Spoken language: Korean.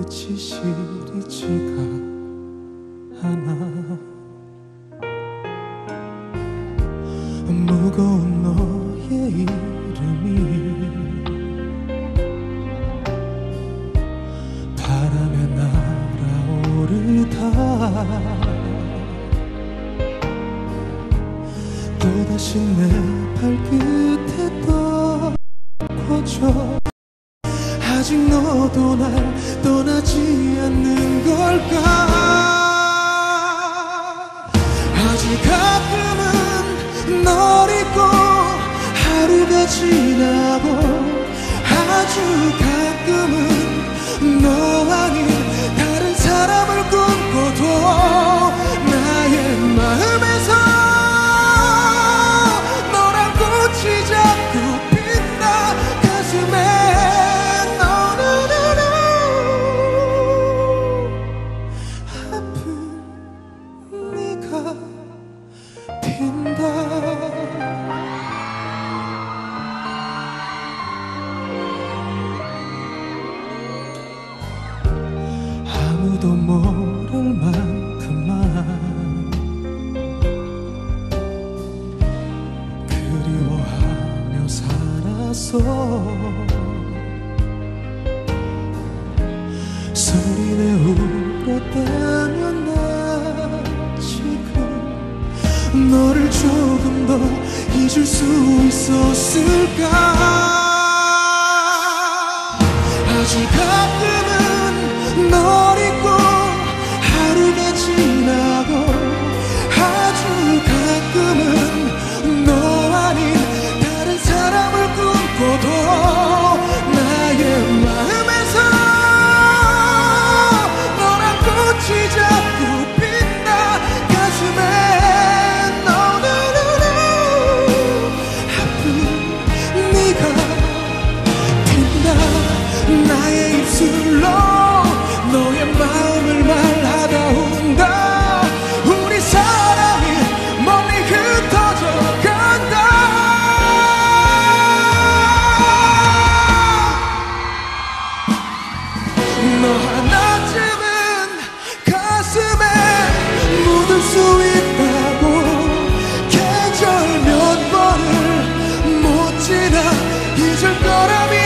끝이 시리지가 않아. 무거운 너의 이름이 바람에 날아오르다 또다시 내 발끝에 떠꽂혀. 아직 너도 날 떠나지 않는 걸까. 아직 가끔은 널 잊고 하루가 지나고 아주 가끔은 너 아닌 다른 사람을 꿈꿔도 나의 마음에서 너란 꽃이 자꾸 빛나. 가슴에 아무도 모를 만큼만 그리워하며 살았어. 소리내 울었다면 나 지금 너를 조금 더 잊을 수 있었을까. 아직 가끔은 널 잊고 하루가 지나고 아주 가끔은 너 아닌 다른 사람을 꿈꿔도 나의 마음에서 너란 꽃이 자꾸 빛나. 가슴에 아픈 네가 빛나. 나의 입술로 너의 마음을 말하다 온다. 우리 사랑이 멀리 흩어져 간다. 너 하나쯤은 가슴에 묻을 수 있다고. 계절 몇 번을 못 지나 잊을 거라면